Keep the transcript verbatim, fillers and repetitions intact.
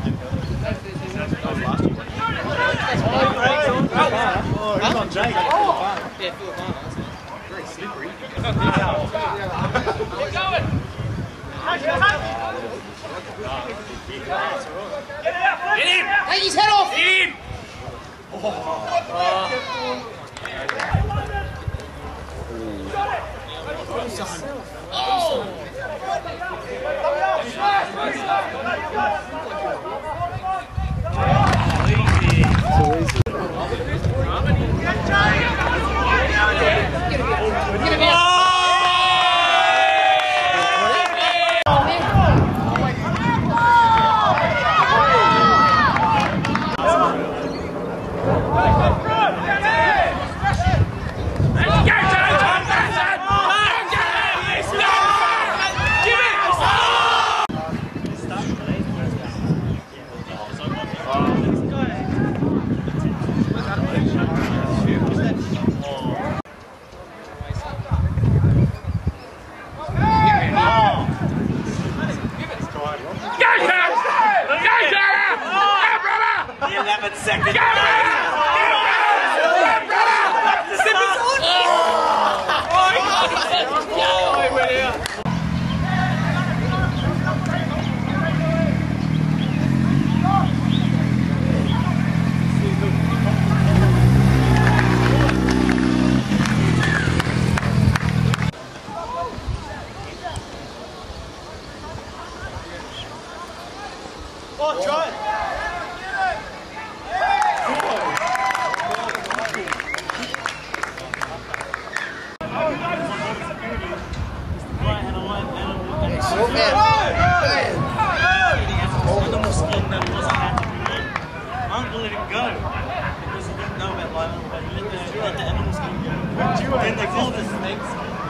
Oh, he's on Jake. Oh! Yeah, Philip. Very slippery. Keep going! Get him! Take his head off! Hit him! Oh. Oh! eleven seconds. Oh, try it. Uncle let him go because he didn't know about live animal, but he let the, let the animals go. Then they called us snakes.